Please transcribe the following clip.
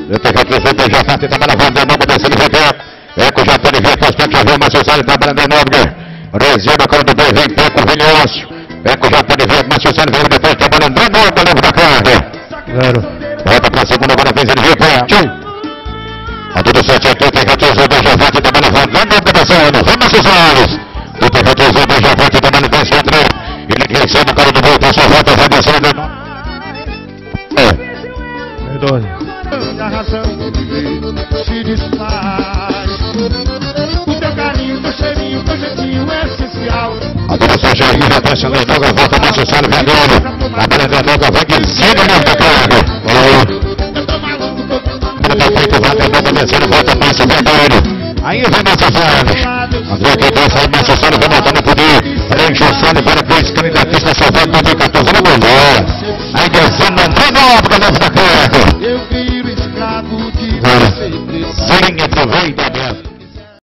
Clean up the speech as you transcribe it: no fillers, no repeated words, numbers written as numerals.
Eu tenho que dizer que já está trabalhando de novo desse VP. É com o JNV, constante, já viu, mas Suzane trabalhando de novo. Resina, quando vem, vem, Peco, Vilhoso. É com o JNV, mas Suzane vem depois trabalhando de novo, leva da carga. Volta pra segunda, agora vem ele vir, a tudo certo, tu tem que dizer que já vai te trabalhando de novo começando. Vamos, Suzane. Tu tem que dizer que já vai te trabalhando de novo. Ele quer ser no cara do volta, só volta, vai descendo. A razão se desfaz. O teu carinho, teu cheirinho, teu jeitinho é essencial. A dona Sérgio já tá achando de novo, volta mais o Sérgio vendendo. Trabalha de novo, vai dizendo mesmo da carga. Tá feito, vai de novo, descendo, volta mais o vendendo. Aí vem Márcio Salles. André que trouxe aí, Márcio Salles vai montando o poder. Preenche o Salles para dois candidatos na sua volta 2014, na mulher. Aí descendo, de novo, da carga. Eu viro escravo de você. Sim, aproveita.